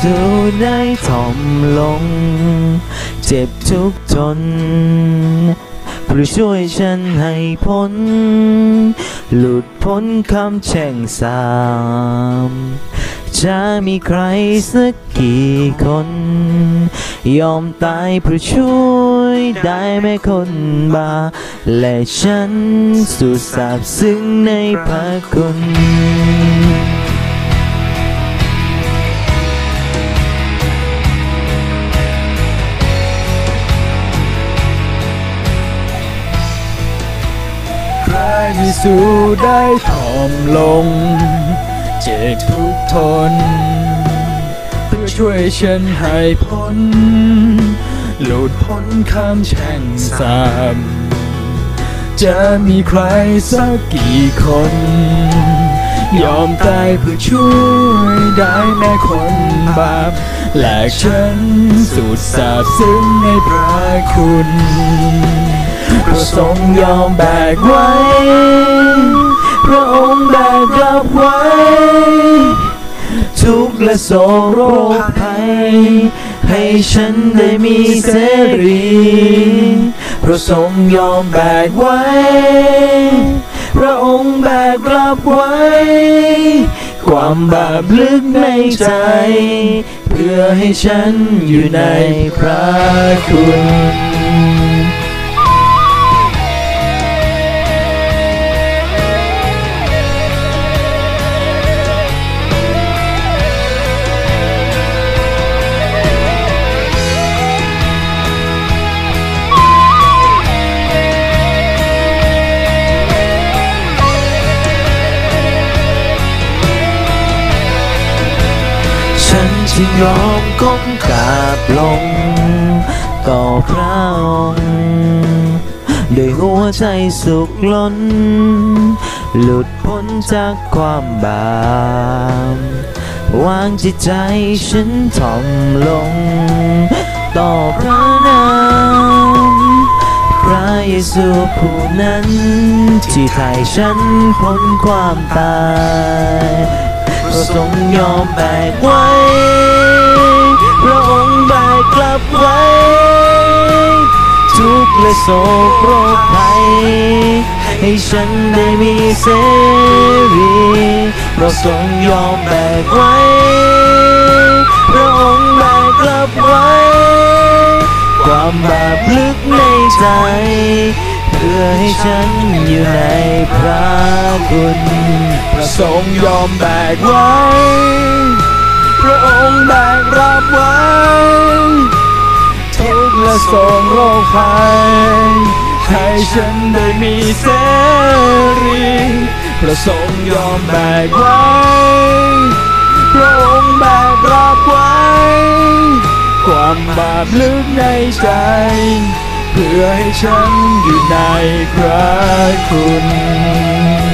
สูได้ถ่อมลงเจ็บทุกทนโปรดช่วยฉันให้พ้นหลุดพ้นคำแช่งสามจะมีใครสักกี่คนยอมตายเพื่อช่วยได้ไหมคนบาปและฉันสุดซาบซึ้งในพระคุณพระเยซูได้ถ่อมลงเจ็บทุกทนเพื่อช่วยฉันให้พ้นหลุดพ้นคำแช่งสามจะมีใครสักกี่คนยอมตายเพื่อช่วยได้แม้คนบาปและฉันสุดซาบซึ้งในพระคุณพระทรงยอมแบกไว้พระองค์แบกรับไว้ทุกข์และโศกโรคภัยให้ฉันได้มีเสรีพระทรงยอมแบกไว้พระองค์แบกรับไว้ความบาปลึกในใจเพื่อให้ฉันอยู่ในพระคุณจึงยอมก้มกราบลงต่อพระองค์ด้วยหัวใจสุขล้นหลุดพ้นจากความบาปวางจิตใจฉันถ่อมลงต่อพระนามพระเยซูผู้นั้นที่ไถ่ฉันพ้นความตายพระทรงยอมแบกไว้พระองค์แบกกลับไว้ทุกข์และโศกโรคภัยให้ฉันได้มีเสรีพระทรงยอมแบกไว้พระองค์แบกกลับไว้ความบาปลึกในใจเพื่อให้ฉันอยู่ในพระคุณพระทรงยอมแบกไว้พระองค์แบกรับไว้ทุกข์และโศกโรคภัยให้ฉันได้มีเสรีพระทรงยอมแบกไว้พระองค์แบกรับไว้ความบาปลึกในใจเพื่อให้ฉันอยู่ในพระคุณ